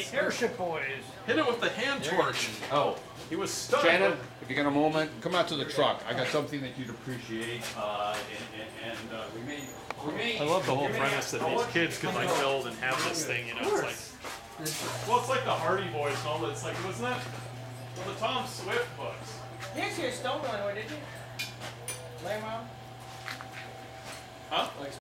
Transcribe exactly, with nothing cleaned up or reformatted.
the Airship Boys. Hit it with the hand torch. Oh. He was stuck. Shannon, if you got a moment, come out to the truck. I got something that you'd appreciate. Uh, and and, and uh, we may, we may. I love the whole premise that these kids could like build and have this thing, you know, it's like. Well, it's like the Hardy Boys and all that. It's like, wasn't that well, the Tom Swift books? You actually stole one, did you? Lay 'em out? Huh?